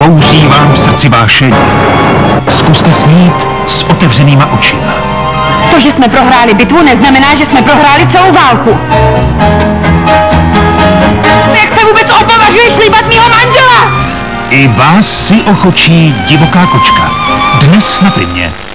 Bouří vám v srdci vášeň. Zkuste snít s otevřenýma očima. To, že jsme prohráli bitvu, neznamená, že jsme prohráli celou válku. Jak se vůbec opovažuješ líbat mýho manžela? I vás si ochočí divoká kočka. Dnes na Primě.